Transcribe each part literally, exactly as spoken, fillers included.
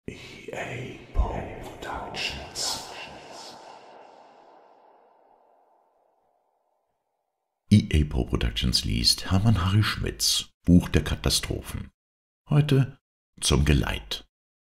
E A Productions. E A Productions liest Hermann Harry Schmidts Buch der Katastrophen. Heute zum Geleit.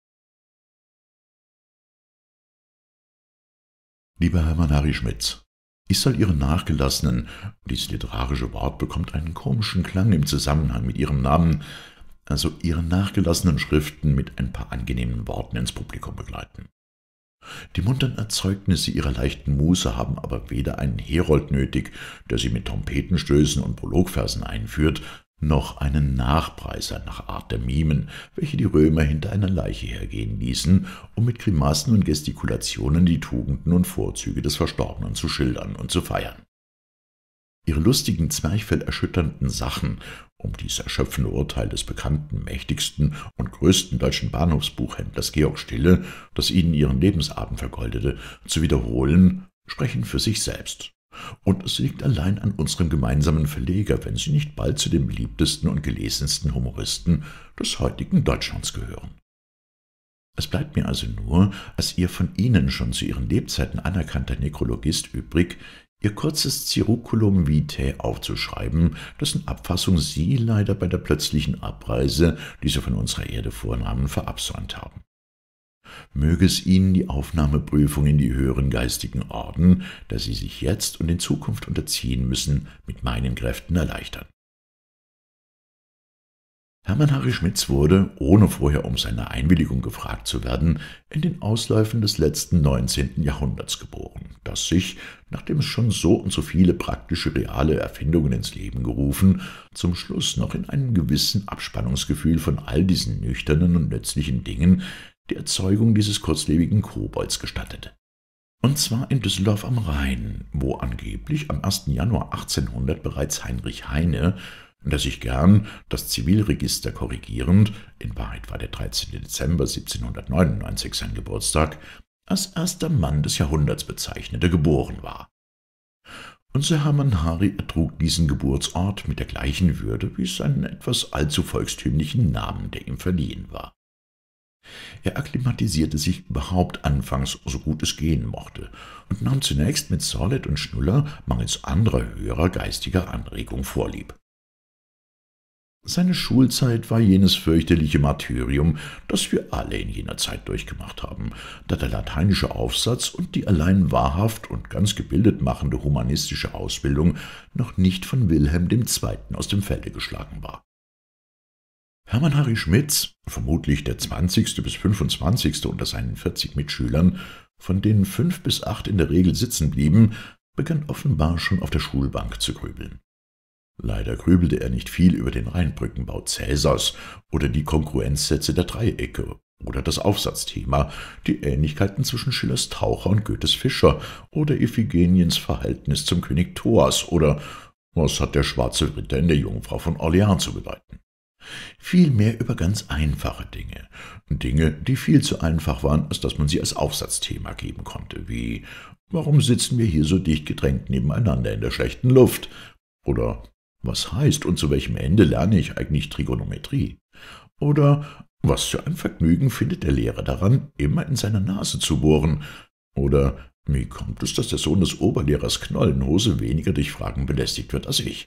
Lieber Hermann Harry Schmidts, ich soll Ihren nachgelassenen, dieses literarische Wort bekommt einen komischen Klang im Zusammenhang mit Ihrem Namen, also Ihre nachgelassenen Schriften mit ein paar angenehmen Worten ins Publikum begleiten. Die munteren Erzeugnisse Ihrer leichten Muße haben aber weder einen Herold nötig, der sie mit Trompetenstößen und Prologversen einführt, noch einen Nachpreiser nach Art der Mimen, welche die Römer hinter einer Leiche hergehen ließen, um mit Grimassen und Gestikulationen die Tugenden und Vorzüge des Verstorbenen zu schildern und zu feiern. Ihre lustigen, zwerchfellerschütternden Sachen, um dies erschöpfende Urteil des bekannten, mächtigsten und größten deutschen Bahnhofsbuchhändlers Georg Stille, das Ihnen Ihren Lebensabend vergoldete, zu wiederholen, sprechen für sich selbst. Und es liegt allein an unserem gemeinsamen Verleger, wenn Sie nicht bald zu den beliebtesten und gelesensten Humoristen des heutigen Deutschlands gehören. Es bleibt mir also nur, als Ihr von Ihnen schon zu Ihren Lebzeiten anerkannter Nekrologist übrig, Ihr kurzes Cirruculum Vitae aufzuschreiben, dessen Abfassung Sie leider bei der plötzlichen Abreise, die Sie von unserer Erde vornahmen, verabsäumt haben. Möge es Ihnen die Aufnahmeprüfung in die höheren geistigen Orden, der Sie sich jetzt und in Zukunft unterziehen müssen, mit meinen Kräften erleichtern. Hermann Harry Schmidts wurde, ohne vorher um seine Einwilligung gefragt zu werden, in den Ausläufen des letzten neunzehnten Jahrhunderts geboren, das sich, nachdem es schon so und so viele praktische, reale Erfindungen ins Leben gerufen, zum Schluss noch in einem gewissen Abspannungsgefühl von all diesen nüchternen und nützlichen Dingen die Erzeugung dieses kurzlebigen Kobolds gestattete. Und zwar in Düsseldorf am Rhein, wo angeblich am ersten Januar achtzehnhundert bereits Heinrich Heine, der sich gern, das Zivilregister korrigierend, in Wahrheit war der dreizehnte Dezember siebzehnhundertneunundneunzig sein Geburtstag, als erster Mann des Jahrhunderts bezeichnete, geboren war. Und Sir Hermann Harry ertrug diesen Geburtsort mit der gleichen Würde wie seinen etwas allzu volkstümlichen Namen, der ihm verliehen war. Er akklimatisierte sich überhaupt anfangs, so gut es gehen mochte, und nahm zunächst mit Sorlet und Schnuller mangels anderer höherer geistiger Anregung vorlieb. Seine Schulzeit war jenes fürchterliche Martyrium, das wir alle in jener Zeit durchgemacht haben, da der lateinische Aufsatz und die allein wahrhaft und ganz gebildet machende humanistische Ausbildung noch nicht von Wilhelm der Zweite aus dem Felde geschlagen war. Hermann Harry Schmidts, vermutlich der zwanzigste bis fünfundzwanzigste unter seinen vierzig Mitschülern, von denen fünf bis acht in der Regel sitzen blieben, begann offenbar schon auf der Schulbank zu grübeln. Leider grübelte er nicht viel über den Rheinbrückenbau Cäsars oder die Kongruenzsätze der Dreiecke oder das Aufsatzthema, die Ähnlichkeiten zwischen Schillers Taucher und Goethes Fischer oder Iphigeniens Verhältnis zum König Thoas oder was hat der schwarze Ritter in der Jungfrau von Orleans zu bedeuten. Vielmehr über ganz einfache Dinge, Dinge, die viel zu einfach waren, als dass man sie als Aufsatzthema geben konnte, wie »Warum sitzen wir hier so dicht gedrängt nebeneinander in der schlechten Luft?« oder »Was heißt und zu welchem Ende lerne ich eigentlich Trigonometrie?« oder »Was für ein Vergnügen findet der Lehrer daran, immer in seiner Nase zu bohren?« oder »Wie kommt es, dass der Sohn des Oberlehrers Knollenhose weniger durch Fragen belästigt wird als ich?«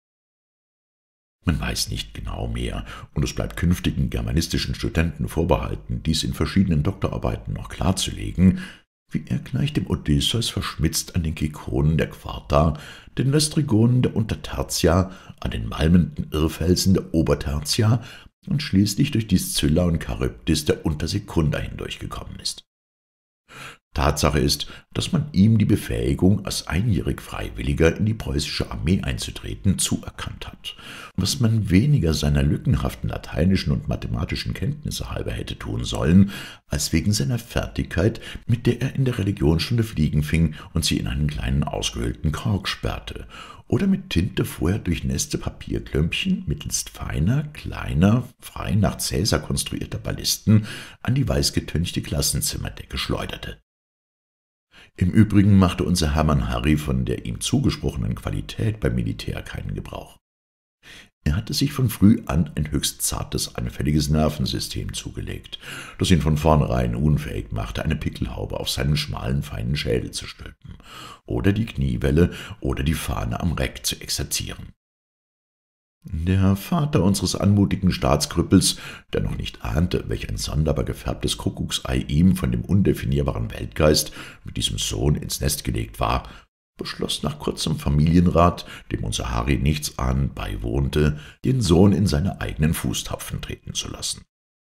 Man weiß nicht genau mehr, und es bleibt künftigen germanistischen Studenten vorbehalten, dies in verschiedenen Doktorarbeiten noch klarzulegen, wie er gleich dem Odysseus verschmitzt an den Kikonen der Quarta, den Lästrygonen der Untertertia, an den malmenden Irrfelsen der Obertertia und schließlich durch die Scylla und Charybdis der Untersekunda hindurchgekommen ist. Tatsache ist, dass man ihm die Befähigung, als einjährig Freiwilliger in die preußische Armee einzutreten, zuerkannt hat, was man weniger seiner lückenhaften lateinischen und mathematischen Kenntnisse halber hätte tun sollen, als wegen seiner Fertigkeit, mit der er in der Religionsstunde Fliegen fing und sie in einen kleinen ausgehöhlten Kork sperrte, oder mit Tinte vorher durchnässte Papierklömpchen mittelst feiner, kleiner, frei nach Cäsar konstruierter Ballisten an die weißgetünchte Klassenzimmerdecke schleuderte. Im Übrigen machte unser Hermann Harry von der ihm zugesprochenen Qualität beim Militär keinen Gebrauch. Er hatte sich von früh an ein höchst zartes, anfälliges Nervensystem zugelegt, das ihn von vornherein unfähig machte, eine Pickelhaube auf seinen schmalen, feinen Schädel zu stülpen oder die Kniewelle oder die Fahne am Reck zu exerzieren. Der Vater unseres anmutigen Staatskrüppels, der noch nicht ahnte, welch ein sonderbar gefärbtes Kuckucksei ihm von dem undefinierbaren Weltgeist mit diesem Sohn ins Nest gelegt war, beschloss nach kurzem Familienrat, dem unser Harry nichtsahnend beiwohnte, den Sohn in seine eigenen Fußtapfen treten zu lassen.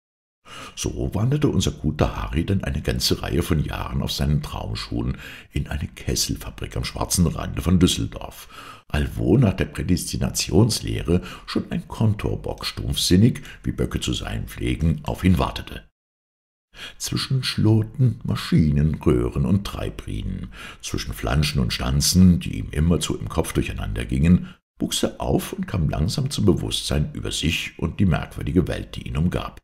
So wanderte unser guter Harry dann eine ganze Reihe von Jahren auf seinen Traumschuhen in eine Kesselfabrik am schwarzen Rande von Düsseldorf, allwo nach der Prädestinationslehre schon ein Kontorbock stumpfsinnig, wie Böcke zu sein pflegen, auf ihn wartete. Zwischen Schloten, Maschinen, Röhren und Treibriemen, zwischen Flanschen und Stanzen, die ihm immerzu im Kopf durcheinandergingen, wuchs er auf und kam langsam zum Bewusstsein über sich und die merkwürdige Welt, die ihn umgab.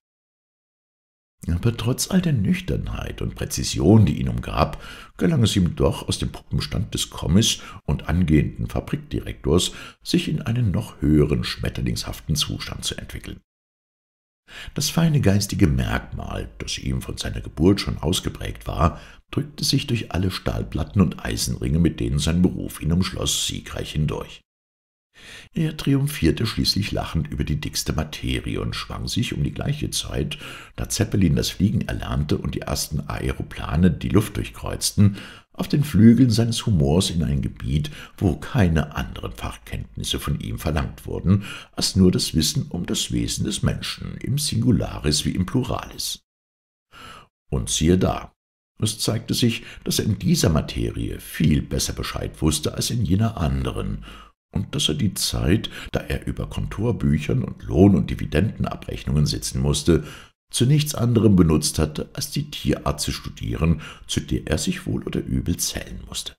Aber trotz all der Nüchternheit und Präzision, die ihn umgab, gelang es ihm doch, aus dem Puppenstand des Kommis und angehenden Fabrikdirektors sich in einen noch höheren, schmetterlingshaften Zustand zu entwickeln. Das feine geistige Merkmal, das ihm von seiner Geburt schon ausgeprägt war, drückte sich durch alle Stahlplatten und Eisenringe, mit denen sein Beruf ihn umschloss, siegreich hindurch. Er triumphierte schließlich lachend über die dickste Materie und schwang sich um die gleiche Zeit, da Zeppelin das Fliegen erlernte und die ersten Aeroplane die Luft durchkreuzten, auf den Flügeln seines Humors in ein Gebiet, wo keine anderen Fachkenntnisse von ihm verlangt wurden, als nur das Wissen um das Wesen des Menschen, im Singularis wie im Pluralis. Und siehe da, es zeigte sich, dass er in dieser Materie viel besser Bescheid wusste als in jener anderen, und dass er die Zeit, da er über Kontorbüchern und Lohn- und Dividendenabrechnungen sitzen musste, zu nichts anderem benutzt hatte, als die Tierart zu studieren, zu der er sich wohl oder übel zählen musste.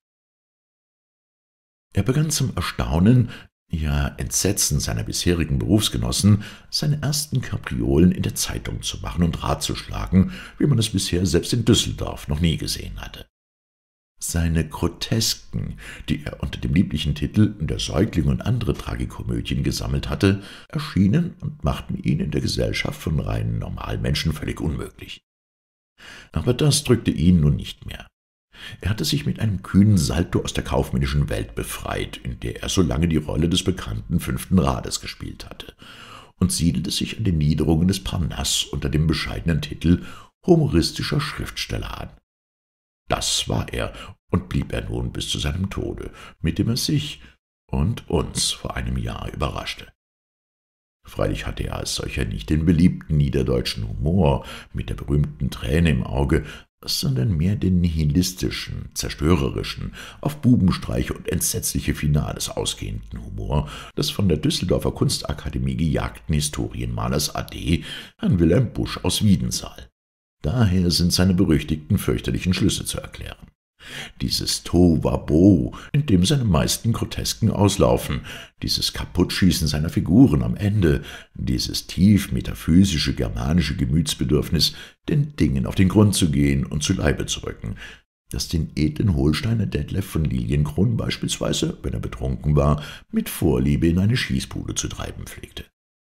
Er begann zum Erstaunen, ja Entsetzen seiner bisherigen Berufsgenossen, seine ersten Kapriolen in der Zeitung zu machen und Rat zu schlagen, wie man es bisher selbst in Düsseldorf noch nie gesehen hatte. Seine Grotesken, die er unter dem lieblichen Titel »Der Säugling und andere Tragikomödien« gesammelt hatte, erschienen und machten ihn in der Gesellschaft von reinen Normalmenschen völlig unmöglich. Aber das drückte ihn nun nicht mehr. Er hatte sich mit einem kühnen Salto aus der kaufmännischen Welt befreit, in der er so lange die Rolle des bekannten fünften Rades gespielt hatte, und siedelte sich an den Niederungen des Parnass unter dem bescheidenen Titel humoristischer Schriftsteller an. Das war er und blieb er nun bis zu seinem Tode, mit dem er sich und uns vor einem Jahr überraschte. Freilich hatte er als solcher nicht den beliebten niederdeutschen Humor mit der berühmten Träne im Auge, sondern mehr den nihilistischen, zerstörerischen, auf Bubenstreiche und entsetzliche Finales ausgehenden Humor des von der Düsseldorfer Kunstakademie gejagten Historienmalers A D, Herrn Wilhelm Busch aus Wiedensaal. Daher sind seine berüchtigten fürchterlichen Schlüsse zu erklären. Dieses Tohuwabohu, in dem seine meisten Grotesken auslaufen, dieses Kaputtschießen seiner Figuren am Ende, dieses tief metaphysische germanische Gemütsbedürfnis, den Dingen auf den Grund zu gehen und zu Leibe zu rücken, das den edlen Holsteiner Detlev von Lilienkron beispielsweise, wenn er betrunken war, mit Vorliebe in eine Schießbude zu treiben pflegte.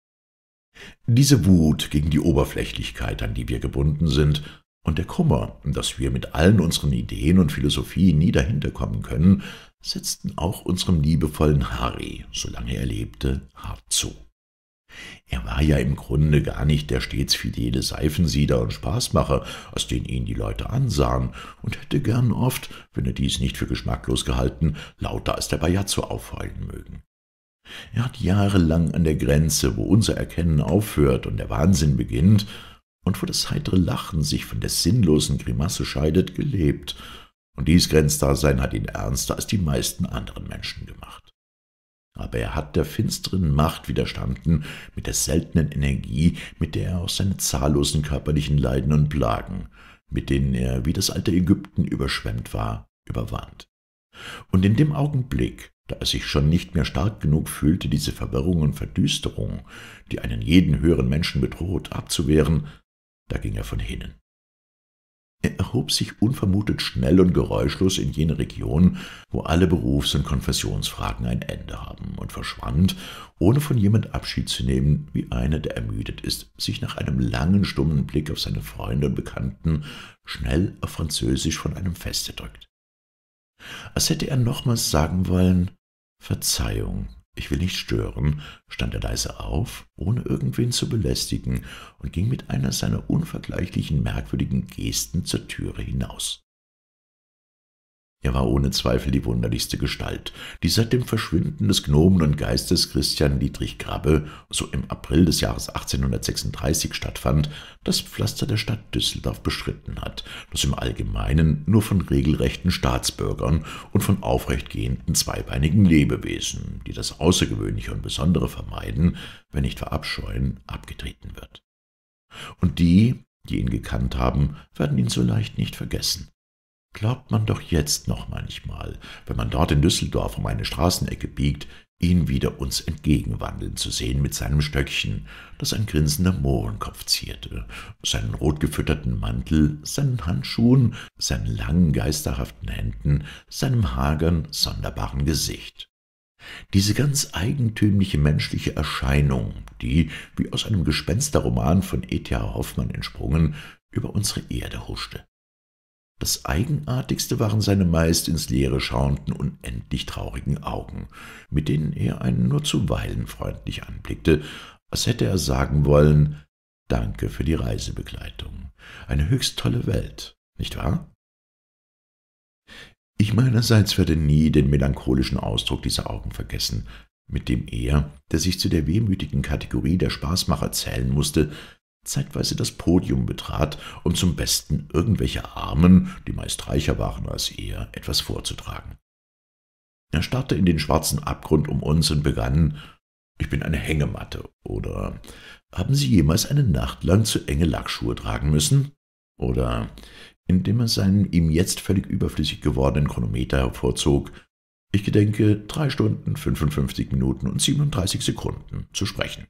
Diese Wut gegen die Oberflächlichkeit, an die wir gebunden sind, und der Kummer, dass wir mit allen unseren Ideen und Philosophien nie dahinter kommen können, setzten auch unserem liebevollen Harry, solange er lebte, hart zu. Er war ja im Grunde gar nicht der stets fidele Seifensieder und Spaßmacher, als den ihn die Leute ansahen, und hätte gern oft, wenn er dies nicht für geschmacklos gehalten, lauter als der Bajazzo aufheulen mögen. Er hat jahrelang an der Grenze, wo unser Erkennen aufhört und der Wahnsinn beginnt, und wo das heitere Lachen sich von der sinnlosen Grimasse scheidet, gelebt, und dies Grenzdasein hat ihn ernster als die meisten anderen Menschen gemacht. Aber er hat der finsteren Macht widerstanden mit der seltenen Energie, mit der er auch seine zahllosen körperlichen Leiden und Plagen, mit denen er wie das alte Ägypten überschwemmt war, überwand. Und in dem Augenblick, da er sich schon nicht mehr stark genug fühlte, diese Verwirrung und Verdüsterung, die einen jeden höheren Menschen bedroht, abzuwehren, da ging er von hinnen. Er erhob sich unvermutet schnell und geräuschlos in jene Region, wo alle Berufs- und Konfessionsfragen ein Ende haben, und verschwand, ohne von jemand Abschied zu nehmen, wie einer, der ermüdet ist, sich nach einem langen, stummen Blick auf seine Freunde und Bekannten schnell auf Französisch von einem Feste drückt. Als hätte er nochmals sagen wollen: »Verzeihung, ich will nicht stören«, stand er leise auf, ohne irgendwen zu belästigen, und ging mit einer seiner unvergleichlichen merkwürdigen Gesten zur Türe hinaus. Er war ohne Zweifel die wunderlichste Gestalt, die seit dem Verschwinden des Gnomen und Geistes Christian Dietrich Grabbe, so im April des Jahres achtzehnhundertsechsunddreißig stattfand, das Pflaster der Stadt Düsseldorf beschritten hat, das im Allgemeinen nur von regelrechten Staatsbürgern und von aufrecht gehenden zweibeinigen Lebewesen, die das Außergewöhnliche und Besondere vermeiden, wenn nicht verabscheuen, abgetreten wird. Und die, die ihn gekannt haben, werden ihn so leicht nicht vergessen. Glaubt man doch jetzt noch manchmal, wenn man dort in Düsseldorf um eine Straßenecke biegt, ihn wieder uns entgegenwandeln zu sehen mit seinem Stöckchen, das ein grinsender Mohrenkopf zierte, seinen rotgefütterten Mantel, seinen Handschuhen, seinen langen, geisterhaften Händen, seinem hagern, sonderbaren Gesicht. Diese ganz eigentümliche menschliche Erscheinung, die, wie aus einem Gespensterroman von E T H Hoffmann entsprungen, über unsere Erde huschte. Das Eigenartigste waren seine meist ins Leere schauenden, unendlich traurigen Augen, mit denen er einen nur zuweilen freundlich anblickte, als hätte er sagen wollen: »Danke für die Reisebegleitung. Eine höchst tolle Welt, nicht wahr?« Ich meinerseits werde nie den melancholischen Ausdruck dieser Augen vergessen, mit dem er, der sich zu der wehmütigen Kategorie der Spaßmacher zählen musste, zeitweise das Podium betrat, um zum Besten irgendwelcher Armen, die meist reicher waren als er, etwas vorzutragen. Er starrte in den schwarzen Abgrund um uns und begann: »Ich bin eine Hängematte« oder »Haben Sie jemals eine Nacht lang zu enge Lackschuhe tragen müssen?« oder, indem er seinen ihm jetzt völlig überflüssig gewordenen Chronometer hervorzog: »Ich gedenke, drei Stunden, fünfundfünfzig Minuten und siebenunddreißig Sekunden zu sprechen.«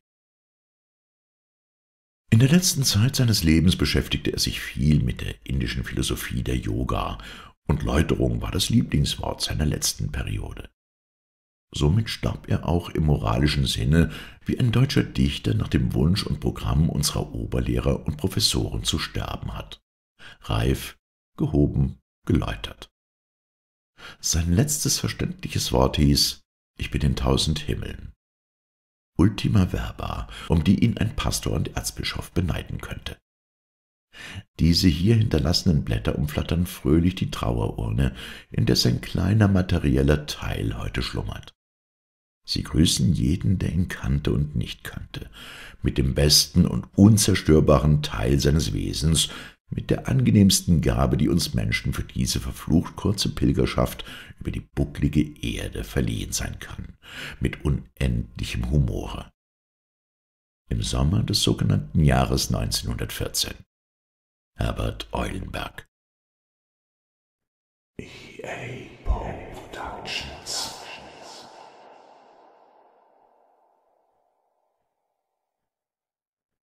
In der letzten Zeit seines Lebens beschäftigte er sich viel mit der indischen Philosophie der Yoga, und Läuterung war das Lieblingswort seiner letzten Periode. Somit starb er auch im moralischen Sinne wie ein deutscher Dichter nach dem Wunsch und Programm unserer Oberlehrer und Professoren zu sterben hat: reif, gehoben, geläutert. Sein letztes verständliches Wort hieß: »Ich bin in tausend Himmeln«. Ultima verba, um die ihn ein Pastor und Erzbischof beneiden könnte. Diese hier hinterlassenen Blätter umflattern fröhlich die Trauerurne, in der sein kleiner materieller Teil heute schlummert. Sie grüßen jeden, der ihn kannte und nicht kannte, mit dem besten und unzerstörbaren Teil seines Wesens, mit der angenehmsten Gabe, die uns Menschen für diese verflucht kurze Pilgerschaft über die bucklige Erde verliehen sein kann, mit unendlichem Humore. Im Sommer des sogenannten Jahres neunzehnhundertvierzehn. Herbert Eulenberg. E A. Poe.